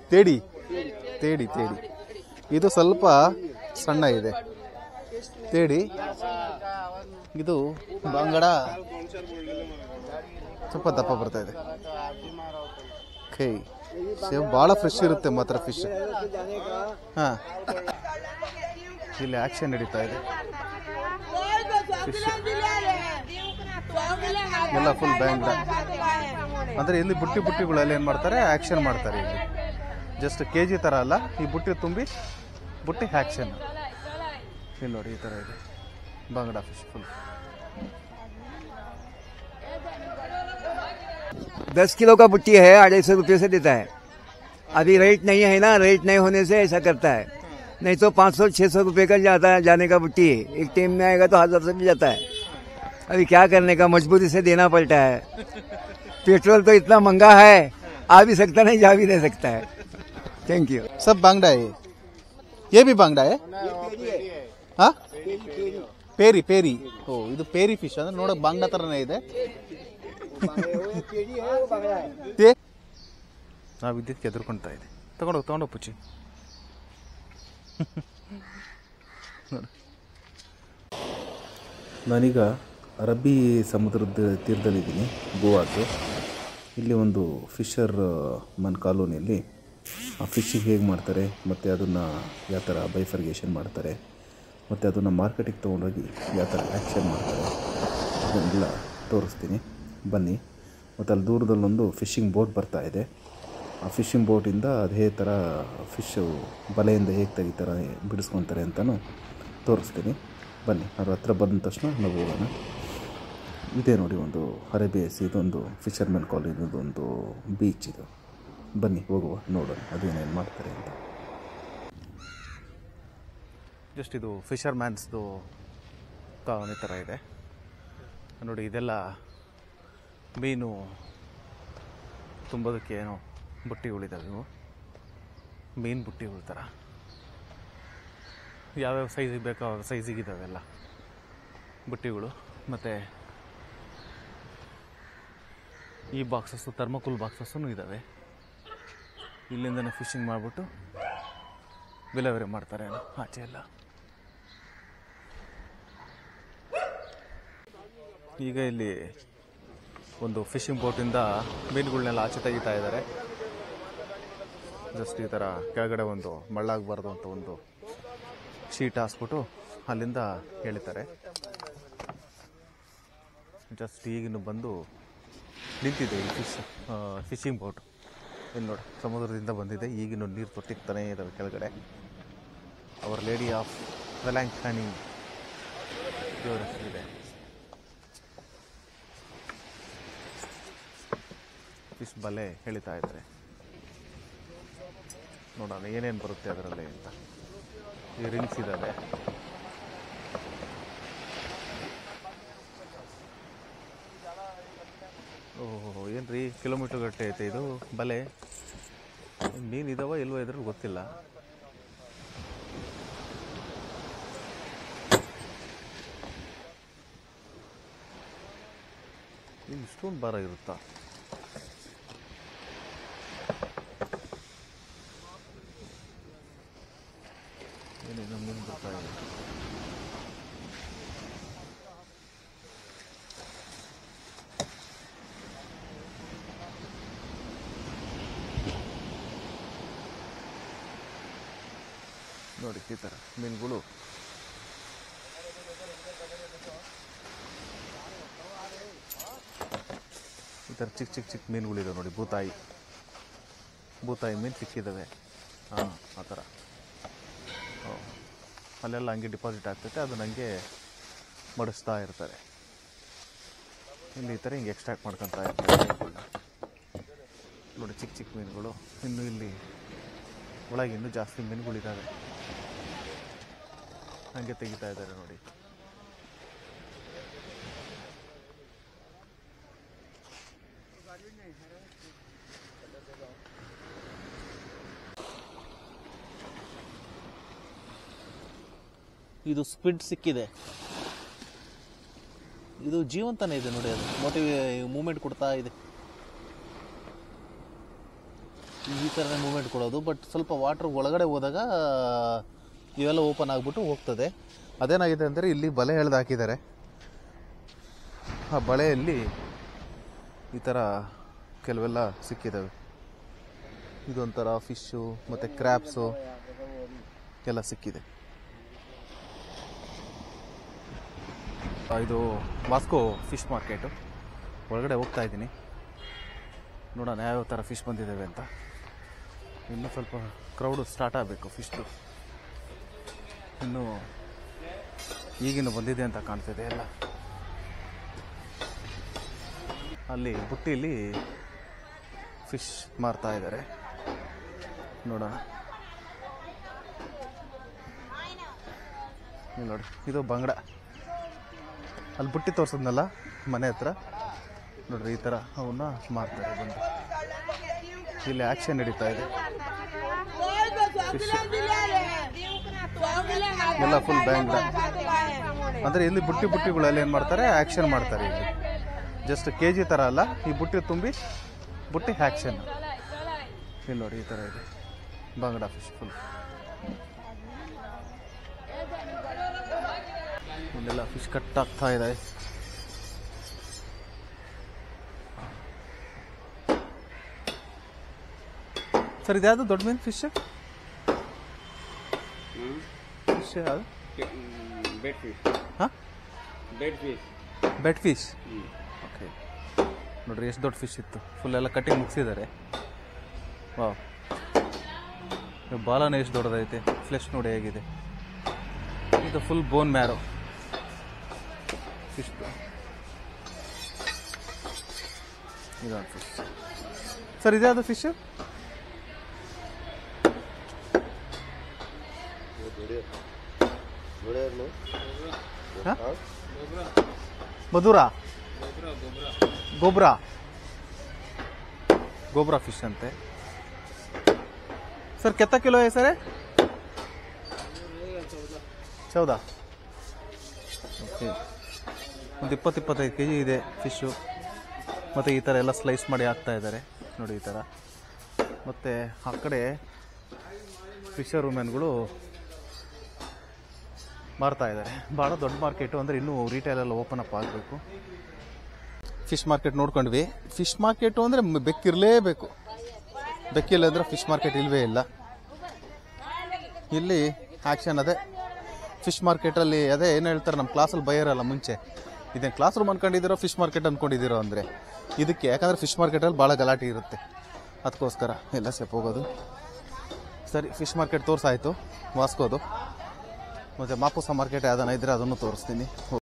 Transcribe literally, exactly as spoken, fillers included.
ತೇಡಿ ತೇಡಿ ತೇಡಿ ಇದು ಸ್ವಲ್ಪ ಸಣ್ಣ ಇದೆ ತೇಡಿ. ಇದು ಬಾಂಗಡ ಸ್ವಲ್ಪ ದಪ್ಪ ಬರ್ತಾ ಇದೆ. ಕೈ ಭಾಳ ಫ್ರೆಶ್ ಇರುತ್ತೆ ಮಾತ್ರ ಫಿಶ್. ಹಾಂ, ಇಲ್ಲಿ ಆಕ್ಷನ್ ನಡೀತಾ ಇದೆ. ಫಿಶ್ ಎಲ್ಲ ಫುಲ್ ಬ್ಯಾಂಗ್ಡ ಅಂದರೆ ಇಲ್ಲಿ ಬುಟ್ಟಿ ಬುಟ್ಟಿಗಳಲ್ಲಿ ಏನು ಮಾಡ್ತಾರೆ, ಆ್ಯಕ್ಷನ್ ಮಾಡ್ತಾರೆ. ಇಲ್ಲಿ ಜಸ್ಟ್ ಕೆ ಜಿ ಥರ ಅಲ್ಲ, ಈ ಬುಟ್ಟಿ ತುಂಬಿ ಬುಟ್ಟಿ ಆ್ಯಕ್ಷನ್. ಇಲ್ಲಿ ನೋಡಿ ಈ ಥರ ಇದೆ ಬಾಂಗ್ಡಾ ಫಿಶ್ ಫುಲ್. दस किलो का बुट्टी है, अढ़ाई सौ रुपये से देता है. अभी रेट नहीं है ना, रेट नहीं होने से ऐसा करता है. नहीं तो पाँच सौ छह सौ रुपये का जाता है जाने का बुट्टी. एक टाइम में आएगा तो हजार से भी जाता है. अभी क्या करने का, मजबूरी से देना पड़ता है. पेट्रोल तो इतना महंगा है, आ भी सकता नहीं, जा भी नहीं सकता है. Thank you. सब बांगड़ा है, ये भी बांगड़ा है. हाँ, ಪೇರಿ ಪೇರಿ. ಓ, ಇದು ಪೇರಿ ಫಿಶ್ ಅಂದ್ರೆ ನೋಡಕ್ ಬಾಂಗ್ಡಾ ತರನೇ ಇದೆ. ನಾವು ವಿದ್ಯುತ್ಗೆ ಎದುರ್ಕೊಂತಾ ಇದೆ. ತಗೊಂಡೋಗಿ ತಗೊಂಡೋಗಿ ಪುಚ್ಚಿ. ನಾನೀಗ ಅರಬ್ಬಿ ಸಮುದ್ರದ ತೀರದಲ್ಲಿದ್ದೀನಿ, ಗೋವಾದ್ದು. ಇಲ್ಲಿ ಒಂದು ಫಿಶರ್ ಮನ್ ಕಾಲೋನಿಯಲ್ಲಿ ಆ ಫಿಶಿಗೆ ಹೇಗೆ ಮಾಡ್ತಾರೆ ಮತ್ತು ಅದನ್ನು ಯಾವ ಥರ ಬೈಫರ್ಗೇಷನ್ ಮಾಡ್ತಾರೆ ಮತ್ತು ಅದನ್ನು ಮಾರ್ಕೆಟಿಗೆ ತೊಗೊಂಡೋಗಿ ಯಾವ ಥರ ಆ್ಯಕ್ಷನ್ ಮಾಡ್ತಾರೆ ಅದನ್ನೆಲ್ಲ ತೋರಿಸ್ತೀನಿ, ಬನ್ನಿ. ಮತ್ತು ಅಲ್ಲಿ ದೂರದಲ್ಲೊಂದು ಫಿಶಿಂಗ್ ಬೋಟ್ ಬರ್ತಾ ಇದೆ. ಆ ಫಿಶಿಂಗ್ ಬೋಟಿಂದ ಅದೇ ಥರ ಫಿಶ್ಶು ಬಲೆಯಿಂದ ಹೇಗೆ ತೆಗಿತಾರೆ, ಬಿಡಿಸ್ಕೊತಾರೆ ಅಂತಲೂ ತೋರಿಸ್ತೀನಿ, ಬನ್ನಿ. ಅವ್ರ ಹತ್ರ ಬಂದ ತಕ್ಷಣ ನಾವು ಹೋಗೋಣ. ಇದೇ ನೋಡಿ ಒಂದು ಅರೇಬಿಯಸ್, ಇದೊಂದು ಫಿಶರ್ಮೆನ್ ಕಾಲೋನಿದೊಂದು ಬೀಚ್ ಇದು. ಬನ್ನಿ ಹೋಗುವ, ನೋಡೋಣ ಅದೇನೇನು ಮಾಡ್ತಾರೆ ಅಂತ. ಜಸ್ಟ್ ಇದು ಫಿಶರ್ ಮ್ಯಾನ್ಸ್ದು ಕಾಲೋನಿ ಥರ ಇದೆ ನೋಡಿ. ಇದೆಲ್ಲ ಮೀನು ತುಂಬೋದಕ್ಕೆ ಏನೋ ಬುಟ್ಟಿಗಳಿದ್ದಾವೆ. ಇವು ಮೀನು ಬುಟ್ಟಿಗಳ ಥರ ಯಾವ್ಯಾವ ಸೈಜಿಗೆ ಬೇಕೋ ಆ ಸೈಜಿಗಿದ್ದಾವೆಲ್ಲ ಬುಟ್ಟಿಗಳು. ಮತ್ತು ಈ ಬಾಕ್ಸಸ್ಸು ಥರ್ಮೋಕೋಲ್ ಬಾಕ್ಸಸ್ಸೂ ಇದ್ದಾವೆ. ಇಲ್ಲಿಂದನೇ ಫಿಶಿಂಗ್ ಮಾಡಿಬಿಟ್ಟು ವಿಲೇವಾರಿ ಮಾಡ್ತಾರೆ ಆಚೆ ಎಲ್ಲ. ಈಗ ಇಲ್ಲಿ ಒಂದು ಫಿಶಿಂಗ್ ಬೋಟಿಂದ ಮೀನುಗಳನ್ನೆಲ್ಲ ಆಚೆ ತೆಗಿತಾ ಇದ್ದಾರೆ. ಜಸ್ಟ್ ಈ ಥರ ಕೆಳಗಡೆ ಒಂದು ಮಳ್ಳಾಗಬಾರ್ದು ಅಂತ ಒಂದು ಶೀಟ್ ಹಾಸ್ಬಿಟ್ಟು ಅಲ್ಲಿಂದ ಎಳಿತಾರೆ. ಜಸ್ಟ್ ಈಗಿನ್ನು ಬಂದು ನಿಂತಿದೆ ಈ ಫಿಶ್ ಫಿಶಿಂಗ್ ಬೋಟ್. ಇಲ್ಲಿ ನೋಡಿ, ಸಮುದ್ರದಿಂದ ಬಂದಿದೆ. ಈಗಿನ್ನು ನೀರು ತೊಟ್ಟಿಗ್ತಾನೇ ಇದ್ದಾವೆ ಕೆಳಗಡೆ. ಅವರ್ ಲೇಡಿ ಆಫ್ ವೆಲಾಂಕಾನಿ ದೇವರ ಹೆಸರಿದೆ. ಫಿಶ್ ಬಲೆ ಎಳಿತಾ ಇದ್ದಾರೆ. ನೋಡೋಣ ಏನೇನು ಬರುತ್ತೆ ಅದರಲ್ಲಿ ಅಂತ. ಈ ರಿಂಗ್ಸ್ ಇದ್ದಾವೆ. ಓಹೋ, ಏನು ರೀ ಕಿಲೋಮೀಟರ್ ಗಟ್ಟೆ ಐತೆ ಇದು ಬಲೆ. ಮೀನು ಇದಾವ ಇಲ್ವೋ ಇದ್ರಲ್ಲಿ ಗೊತ್ತಿಲ್ಲ. ಇಲ್ಲಿ ಇಷ್ಟೊಂದು ಭಾರ ಇರುತ್ತಾ? ಏನೇನೋ ಮೀನು ಬರ್ತಾ ಇದೆ. ನೋಡಿ ಈ ಥರ ಮೀನುಗಳು. ಈ ಥರ ಚಿಕ್ಕ ಚಿಕ್ಕ ಚಿಕ್ಕ ಮೀನುಗಳಿದಾವೆ ನೋಡಿ. ಬೂತಾಯಿ ಬೂತಾಯಿ ಮೀನು ಸಿಕ್ಕಿದ್ದಾವೆ. ಹಾಂ, ಆ ಥರ ಅಲ್ಲೆಲ್ಲ ಹಂಗೆ ಡಿಪಾಸಿಟ್ ಆಗ್ತೈತೆ. ಅದನ್ನ ಹಂಗೆ ಮಡಿಸ್ತಾ ಇರ್ತಾರೆ. ಇಲ್ಲಿ ಈ ಥರ ಹಿಂಗೆ ಎಕ್ಸ್ಟ್ರಾಕ್ಟ್ ಮಾಡ್ಕೊತಾ ಇರ್ತಾರೆ ನೋಡಿ. ಚಿಕ್ಕ ಚಿಕ್ಕ ಮೀನುಗಳು. ಇನ್ನು ಇಲ್ಲಿ ಒಳಗೆ ಇನ್ನೂ ಜಾಸ್ತಿ ಮೀನುಗಳಿದ್ದಾವೆ. ಹಂಗೆ ತೆಗಿತಾ ಇದ್ದಾರೆ ನೋಡಿ. ಇದು ಸ್ಕ್ವಿಡ್ ಸಿಕ್ಕಿದೆ. ಇದು ಜೀವಂತನೇ ಇದೆ ನೋಡಿ. ಅದು ಮೋಟಿವ್ ಮೂವ್ಮೆಂಟ್ ಕೊಡ್ತಾ ಇದೆ. ಈ ಥರನೇ ಮೂಮೆಂಟ್ ಕೊಡೋದು. ಬಟ್ ಸ್ವಲ್ಪ ವಾಟ್ರ್ ಒಳಗಡೆ ಹೋದಾಗ ಇವೆಲ್ಲ ಓಪನ್ ಆಗಿಬಿಟ್ಟು ಹೋಗ್ತದೆ. ಅದೇನಾಗಿದೆ ಅಂದರೆ ಇಲ್ಲಿ ಬಲೆ ಎಳೆದು ಹಾಕಿದ್ದಾರೆ. ಆ ಬಳೆಯಲ್ಲಿ ಈ ಥರ ಕೆಲವೆಲ್ಲ ಸಿಕ್ಕಿದ್ದಾವೆ. ಇದೊಂಥರ ಫಿಶ್ಶು ಮತ್ತು ಕ್ರ್ಯಾಬ್ಸು ಎಲ್ಲ ಸಿಕ್ಕಿದೆ. ಇದು ವಾಸ್ಕೋ ಫಿಶ್ ಮಾರ್ಕೆಟು. ಒಳಗಡೆ ಹೋಗ್ತಾ ಇದ್ದೀನಿ, ನೋಡೋಣ ಯಾವ್ಯಾವ ಥರ ಫಿಶ್ ಬಂದಿದ್ದಾವೆ ಅಂತ. ಇನ್ನೂ ಸ್ವಲ್ಪ ಕ್ರೌಡು ಸ್ಟಾರ್ಟ್ ಆಗಬೇಕು. ಫಿಶ್ದು ಇನ್ನೂ ಈಗಿನ ಬಂದಿದೆ ಅಂತ ಕಾಣ್ತಿದೆ ಎಲ್ಲ. ಅಲ್ಲಿ ಬುಟ್ಟಿಲಿ ಫಿಶ್ ಮಾರ್ತಾ ಇದ್ದಾರೆ, ನೋಡೋಣ. ಇಲ್ಲಿ ನೋಡಿ, ಇದು ಬಂಗಡ. ಅಲ್ಲಿ ಬುಟ್ಟಿ ತೋರಿಸಿದ್ನಲ್ಲ ಮನೆ ಹತ್ರ, ನೋಡ್ರಿ ಈ ಥರ ಅವನ್ನ ಮಾರ್ತಾರೆ ಬಂದು. ಇಲ್ಲಿ ಆ್ಯಕ್ಷನ್ ನಡೀತಾ ಇದೆ. ಫಿಶ್ ಎಲ್ಲ ಫುಲ್ ಬ್ಯಾಂಗ್ಡ ಅಂದರೆ ಇಲ್ಲಿ ಬುಟ್ಟಿ ಬುಟ್ಟಿಗಳಲ್ಲಿ ಏನು ಮಾಡ್ತಾರೆ, ಆ್ಯಕ್ಷನ್ ಮಾಡ್ತಾರೆ. ಇಲ್ಲಿ ಜಸ್ಟ್ ಕೆ ಜಿ ಥರ ಅಲ್ಲ, ಈ ಬುಟ್ಟಿ ತುಂಬಿ ಬುಟ್ಟಿ ಆ್ಯಕ್ಷನ್. ಇಲ್ಲಿ ನೋಡಿ ಈ ಥರ ಇದೆ ಬಂಗಡ ಫಿಶ್ ಫುಲ್. ಇಲ್ಲೆಲ್ಲ ಫಿಶ್ ಕಟ್ ಆಗ್ತಾ ಇದೆ. ಸರ್ ಇದ್ಯಾವುದು ದೊಡ್ಡ ಮೀನು ಫಿಶ್? ಫಿಶ್ ಯಾವುದು? Bed fish. ಹಾಂ, bed fish. Bed fish. Okay, ನೋಡ್ರಿ ಎಷ್ಟು ದೊಡ್ಡ ಫಿಶ್ ಇತ್ತು. ಫುಲ್ ಎಲ್ಲ ಕಟ್ಟಿಂಗ್ ಮುಗಿಸಿದ್ದಾರೆ. ವಾವ್, ಬಾಲನೇ ಎಷ್ಟು ದೊಡ್ಡದೈತೆ. ಫ್ಲೆಶ್ ನೋಡಿ ಹೇಗಿದೆ. ಇದು ಫುಲ್ ಬೋನ್ ಮ್ಯಾರೋ ಫಿಶ್. ಇದೊಂದು ಫಿಶ್. ಸರ್ ಇದ್ಯಾವುದು ಫಿಶ್? ಮಧುರಾ, ಗೊಬ್ರಾ, ಗೊಬ್ರಾ ಫಿಶ್ ಅಂತೆ. सर कितना किलो है सर? चौदह. ಓಕೆ, ಒಂದು ಇಪ್ಪತ್ತು ಇಪ್ಪತ್ತೈದು ಕೆ ಜಿ ಇದೆ ಫಿಶ್ಶು. ಮತ್ತು ಈ ಥರ ಎಲ್ಲ ಸ್ಲೈಸ್ ಮಾಡಿ ಹಾಕ್ತಾ ಇದ್ದಾರೆ ನೋಡಿ ಈ ಥರ. ಮತ್ತು ಆ ಕಡೆ ಫಿಶರ್ ವುಮೆನ್ಗಳು ಮಾರ್ತಾ ಇದ್ದಾರೆ. ಭಾಳ ದೊಡ್ಡ ಮಾರ್ಕೆಟು, ಅಂದರೆ ಇನ್ನೂ ರಿಟೇಲೆಲ್ಲ ಓಪನ್ ಅಪ್ ಆಗಬೇಕು. ಫಿಶ್ ಮಾರ್ಕೆಟ್ ನೋಡ್ಕೊಂಡ್ವಿ. ಫಿಶ್ ಮಾರ್ಕೆಟು ಅಂದರೆ ಬೆಕ್ಕಿರಲೇಬೇಕು. ಬೆಕ್ಕಿಲ್ಲ ಅಂದರೆ ಫಿಶ್ ಮಾರ್ಕೆಟ್ ಇಲ್ಲವೇ ಇಲ್ಲ. ಇಲ್ಲಿ ಆ್ಯಕ್ಷನ್ ಅದೇ ಫಿಶ್ ಮಾರ್ಕೆಟಲ್ಲಿ. ಅದೇ ಏನು ಹೇಳ್ತಾರೆ ನಮ್ಮ ಕ್ಲಾಸಲ್ಲಿ ಬೈಯರಲ್ಲ ಮುಂಚೆ, ಇದೇನು ಕ್ಲಾಸ್ ರೂಮ್ ಅಂದ್ಕೊಂಡಿದ್ದೀರೋ ಫಿಶ್ ಮಾರ್ಕೆಟ್ ಅಂದ್ಕೊಂಡಿದ್ದೀರೋ ಅಂದರೆ ಇದಕ್ಕೆ. ಯಾಕಂದರೆ ಫಿಶ್ ಮಾರ್ಕೆಟಲ್ಲಿ ಭಾಳ ಗಲಾಟೆ ಇರುತ್ತೆ, ಅದಕ್ಕೋಸ್ಕರ ಎಲ್ಲ ಸೇಪ್ ಹೋಗೋದು. ಸರಿ, ಫಿಶ್ ಮಾರ್ಕೆಟ್ ತೋರಿಸಾಯಿತು ವಾಸ್ಕೋದು. ಮತ್ತು ಮಾಪುಸ ಮಾರ್ಕೆಟ್ ಯಾವ್ದಾನ ಇದ್ದರೆ ಅದನ್ನು ತೋರಿಸ್ತೀನಿ.